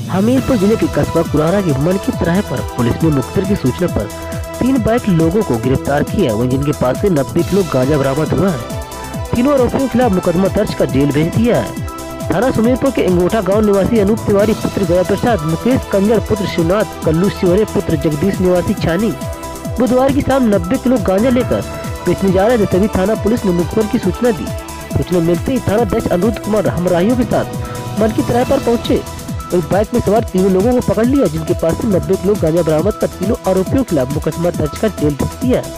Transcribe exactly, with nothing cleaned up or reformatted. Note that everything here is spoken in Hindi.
हमीरपुर जिले के कस्बा कुरारा के मन की तरह पर पुलिस ने मुखबिर की सूचना पर तीन बाइक लोगों को गिरफ्तार किया वहीं जिनके पास से नब्बे किलो गांजा बरामद हुआ है। तीनों आरोपियों के खिलाफ मुकदमा दर्ज कर जेल भेज दिया है। थाना सुमेरपुर के इंगोठा गांव निवासी अनूप तिवारी पुत्र गया प्रसाद, मुकेश कंजर पुत्र शिवनाथ, कल्लू शिवरे पुत्र जगदीश निवासी छानी बुधवार की शाम नब्बे किलो गांजा लेकर बेचने जा रहे थे, तभी थाना पुलिस ने मुखबिर की सूचना दी। सूचना मिलते ही थाना अध्यक्ष अनिरुद्ध कुमार हमराहियों के साथ मन की तरह पर पहुंचे। एक बाइक में सवार तीनों लोगों को पकड़ लिया जिनके पास से नब्बे किलो गांजा बरामद कर तीनों आरोपियों के खिलाफ मुकदमा दर्ज कर जेल भेज दिया।